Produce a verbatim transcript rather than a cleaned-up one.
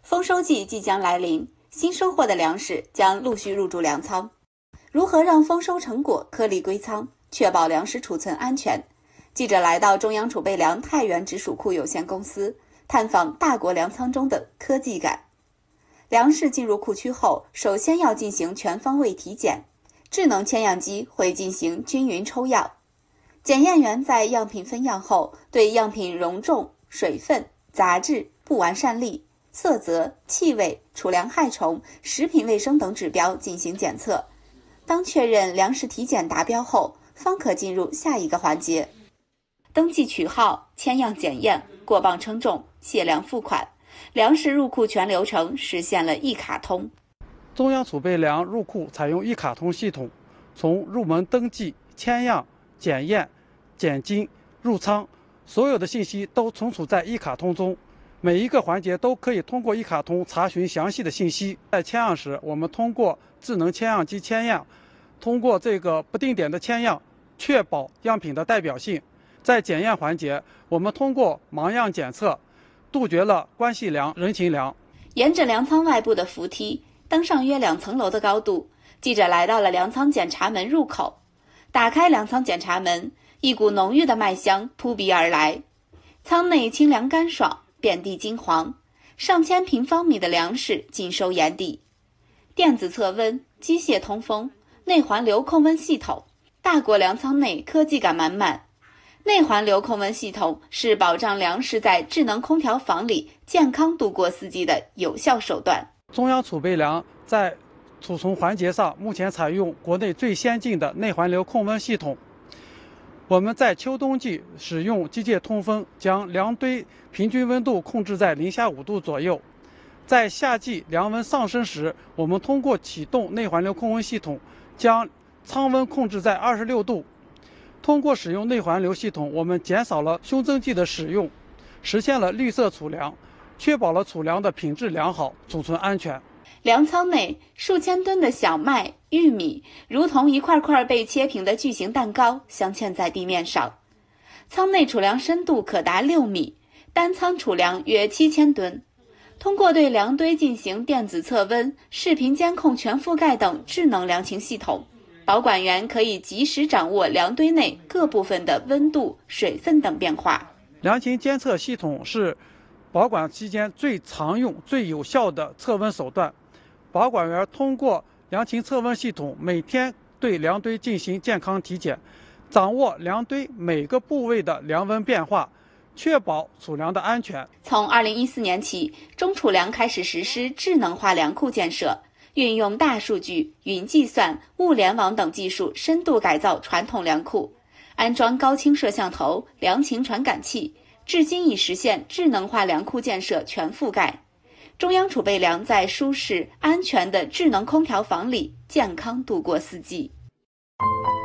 丰收季即将来临，新收获的粮食将陆续入驻粮仓。如何让丰收成果颗粒归仓，确保粮食储存安全？记者来到中央储备粮太原直属库有限公司，探访大国粮仓中的科技感。粮食进入库区后，首先要进行全方位体检，智能签样机会进行均匀抽样。检验员在样品分样后，对样品容重、水分、杂质、不完善率、色泽、气味、储粮害虫、食品卫生等指标进行检测。当确认粮食体检达标后，方可进入下一个环节：登记取号、签样检验、过磅称重、卸粮付款。粮食入库全流程实现了一卡通。 中央储备粮入库采用一卡通系统，从入门登记、签样、检验、检金、入仓，所有的信息都存储在一卡通中。每一个环节都可以通过一卡通查询详细的信息。在签样时，我们通过智能签样机签样，通过这个不定点的签样，确保样品的代表性。在检验环节，我们通过盲样检测，杜绝了关系粮、人情粮。 沿着粮仓外部的扶梯，登上约两层楼的高度，记者来到了粮仓检查门入口。打开粮仓检查门，一股浓郁的麦香扑鼻而来。仓内清凉干爽，遍地金黄，上千平方米的粮食尽收眼底。电子测温、机械通风、内环流控温系统，大国粮仓内科技感满满。内环流控温系统是保障粮食在智能空调房里健康度过四季的有效手段。 中央储备粮在储存环节上目前采用国内最先进的内环流控温系统。我们在秋冬季使用机械通风，将粮堆平均温度控制在零下五度左右。在夏季粮温上升时，我们通过启动内环流控温系统，将仓温控制在二十六度。通过使用内环流系统，我们减少了凶增剂的使用，实现了绿色储粮，确保了储粮的品质良好、储存安全。 粮仓内数千吨的小麦、玉米，如同一块块被切平的巨型蛋糕，镶嵌在地面上。仓内储粮深度可达六米，单仓储粮约七千吨。通过对粮堆进行电子测温、视频监控全覆盖等智能粮情系统，保管员可以及时掌握粮堆内各部分的温度、水分等变化。 粮情监测系统是保管期间最常用、最有效的测温手段。保管员通过粮情测温系统，每天对粮堆进行健康体检，掌握粮堆每个部位的粮温变化，确保储粮的安全。 从二零一四年起，中储粮开始实施智能化粮库建设，运用大数据、云计算、物联网等技术，深度改造传统粮库，安装高清摄像头、粮情传感器，至今已实现智能化粮库建设全覆盖。中央储备粮在舒适、安全的智能空调房里健康度过四季。